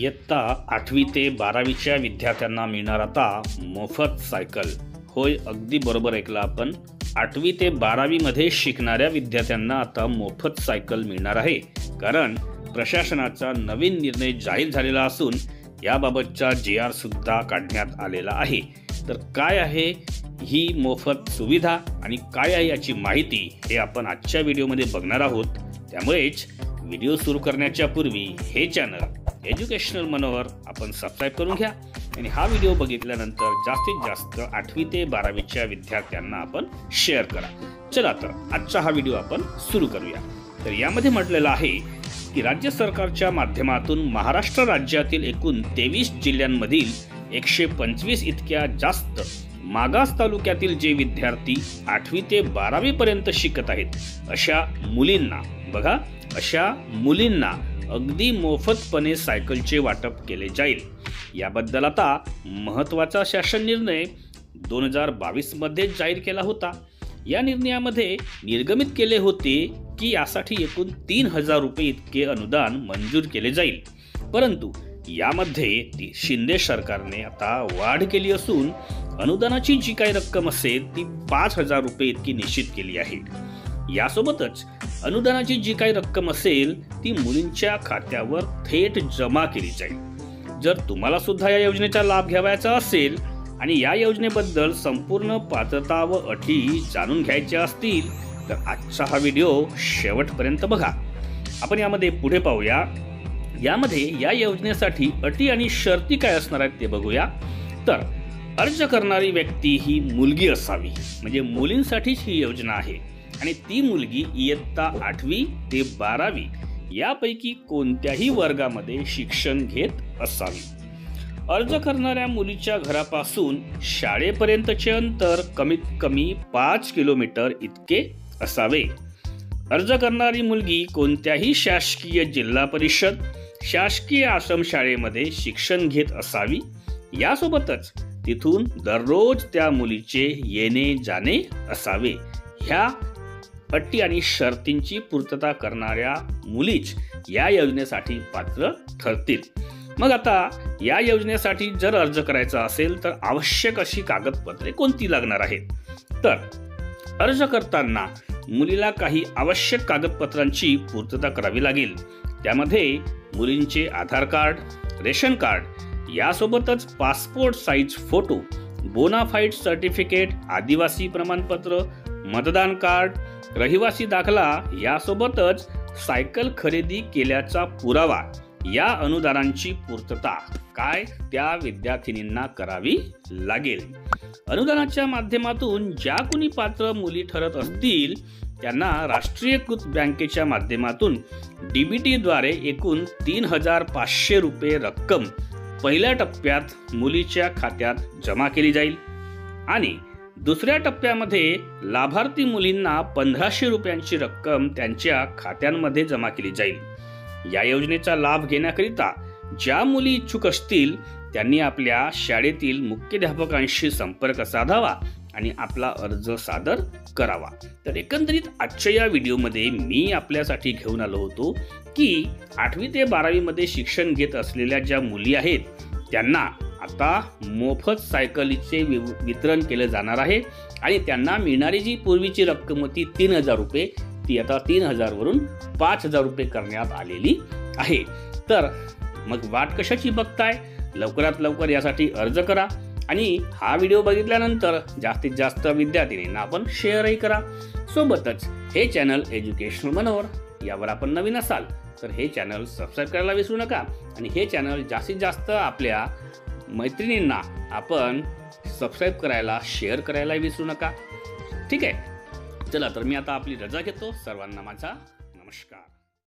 इयत्ता 8वी ते 12वीच्या विद्यार्थ्यांना मिळणार आता मोफत सायकल। होय, अगदी बरोबर ऐकलं आपण। 8वी ते 12वी मध्ये शिकणाऱ्या विद्यार्थ्यांना आता मोफत सायकल मिळणार आहे, कारण प्रशासनाचा नवीन निर्णय जाहीर झालेला असून याबाबतचा JR सुद्धा काढण्यात आलेला आहे। तर काय आहे ही मोफत सुविधा आणि काय आहे याची माहिती हे आपण आजच्या व्हिडिओमध्ये बघणार आहोत। त्यामुळेच व्हिडिओ सुरू करण्याच्या पूर्वी हे चॅनल एज्युकेशनल मनोहर आपण सबस्क्राइब करून घ्या आणि हा व्हिडिओ बघितल्यानंतर जास्तीत जास्त 8वी ते 12वीच्या विद्यार्थ्यांना आपण शेअर करा। चला तर आजचा हा व्हिडिओ आपण सुरू करूया। तर यामध्ये म्हटलेलं आहे की राज्य सरकारच्या माध्यमातून महाराष्ट्र राज्यातील एकूण 23 जिल्ह्यांमधील 125 इतक्या जास्त मागास तालुक्यातील जे विद्यार्थी 8वी ते 12वी पर्यंत शिकत आहेत अशा मुलींना, बघा, अशा मुलींना अगदी मोफतपणे सायकलचे वाटप केले जाईल। याबद्दल आता महत्त्वाचा शासन निर्णय 2022 मध्ये जाहीर केला होता। या निर्णयामध्ये निर्गमित केले होते की यासाठी एकूण 3000 रुपये इतके अनुदान मंजूर केले जाईल, परंतु यामध्ये शिंदे सरकारने आता वाढ केली असून अनुदानाची जी काही रक्कम असेल ती 5000 रुपये इतकी निश्चित केली आहे। यासोबतच अनुदानाची जी काही रक्कम असेल ती मुलींच्या खात्यावर थेट जमा केली जाईल। जर तुम्हाला सुद्धा या योजनेचा लाभ घ्यायचा असेल आणि या योजनेबद्दल संपूर्ण पात्रता व अटी जाणून घ्यायच्या असतील तर आजचा हा व्हिडिओ शेवटपर्यंत बघा। आपण यामध्ये पुढे पाहूया। यामध्ये या योजनेसाठी अटी आणि शर्ती काय असणार आहेत ते बघूया। तर अर्ज करणारी व्यक्ती ही मुलगी असावी, म्हणजे मुलींसाठीच ही योजना आहे आणि ती मुलगी इयत्ता 8वी ते 12वी यापैकी कोणत्याही वर्गामध्ये शिक्षण घेत असावी। अर्ज करणाऱ्या मुलीच्या घरापासून शाळेपर्यंतचे अंतर कमीत कमी 5 किलोमीटर इतके असावे। अर्ज करणारी मुलगी कोणत्याही शासकीय जिल्हा परिषद, शासकीय आश्रमशाळेमध्ये शिक्षण घेत असावी। यासोबतच तिथून दररोज त्या मुलीचे येणे जाणे असावे। ह्या अटी आणि शर्तींची पूर्तता करणाऱ्या मुलीच या योजनेसाठी पात्र ठरतील। मग आता या योजनेसाठी जर अर्ज करायचा असेल तर आवश्यक अशी कागदपत्रे कोणती लागणार आहेत? तर अर्ज करताना मुलीला काही आवश्यक कागदपत्रांची पूर्तता करावी लागेल। त्यामध्ये मुलींचे आधार कार्ड, रेशन कार्ड, यासोबतच passport size photo, bonafide certificate, आदिवासी प्रमाणपत्र, मतदान कार्ड, रहिवासी दाखला, यासोबतच सायकल खरेदी केल्याचा पुरावा, या अनुदानांची पूर्तता काय त्या विद्यार्थिनींना करावी लागेल। अनुदानाच्या माध्यमातून ज्या कोणी पात्र मुली ठरत असतील त्यांना राष्ट्रीयकृत बँकेच्या माध्यमातून DBT द्वारे एकूण 3500 रुपये रक्कम पहिल्या टप्प्यात मुलीच्या खात्यात जमा केली जाईल आणि दुसऱ्या टप्प्यामध्ये लाभार्थी मुलींना 1500 रुपयांची रक्कम त्यांच्या खात्यांमध्ये जमा केली जाईल। या योजनेचा लाभ घेण्याकरिता ज्या मुली इच्छुक असतील त्यांनी आपल्या शाळेतील मुख्याध्यापकांशी संपर्क साधावा आणि आपला अर्ज सादर करावा। तर एकंदरीत आजच्या या व्हिडिओमध्ये मी आपल्यासाठी घेऊन आलो होतो की 8वी ते 12वी मध्ये शिक्षण घेत असलेल्या ज्या मुली आहेत त्यांना आता मोफत सायकलीचे वितरण केले जाणार आहे आणि त्यांना मिळणारी जी पूर्वीची रक्कम होती 3000 रुपये ती आता 3000 वरून 5000 रुपये करण्यात आलेली आहे। तर मग वाट कशाची बघताय? लवकरात लवकर यासाठी अर्ज करा आणि हा व्हिडिओ बघितल्यानंतर जास्तीत जास्त विद्यार्थिनींना आपण शेअरही करा। सोबतच हे चॅनल एज्युकेशनल मनोहर यावर आपण नवीन असाल तर हे चॅनल सबस्क्राइब करायला विसरू नका आणि हे चॅनल जास्तीत जास्त आपल्या मैत्रिणींना आपण सबस्क्राइब करायला, शेअर करायला विसरू नका। ठीक आहे, चला तर मी आता आपली रजा घेतो। सर्वांना माझा नमस्कार।